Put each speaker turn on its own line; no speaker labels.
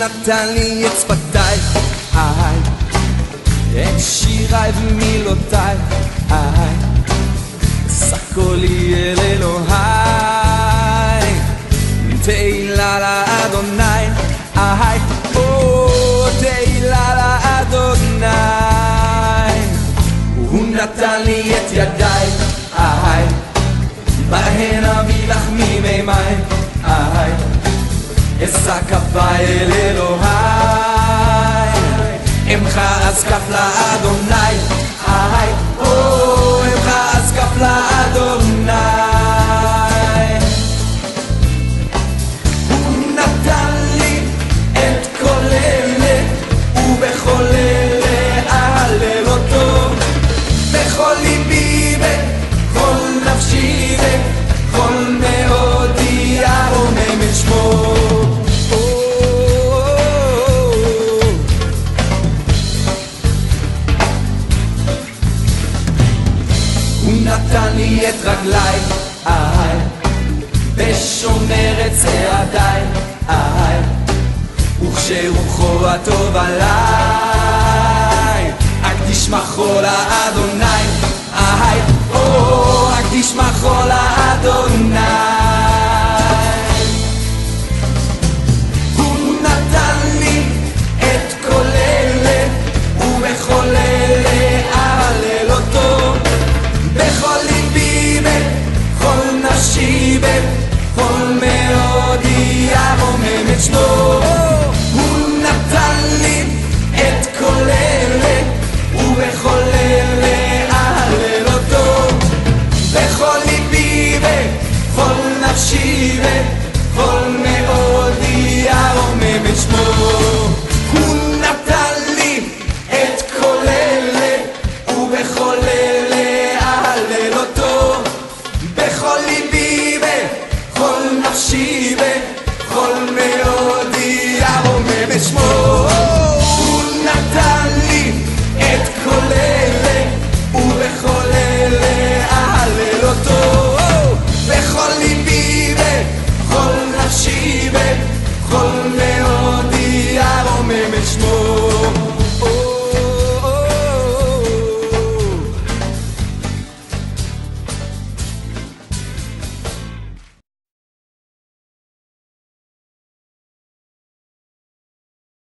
נתן לי את שפתיי, את שיריי ומילותיי, סקו לי אל אלוהי, תהילה לאדוני, תהילה לאדוני. הוא נתן לי את ידיי, בהן אביא לך מימי מים, אשא כפיי אל אלוהי, אמך אזקף לאדוני, אמך אזקף לאדוני. הוא נתן לי את כל אלה, ובכל אלה אהלל אותו, בכל ליבי וכל נפשי וכל מאודי ארומם את שמו. הוא נתן לי את רגליי, ושומר את צעדיי, וכשרוחו הטוב עליי, אקדיש מחול לאדוני, אקדיש מחול לאדוני.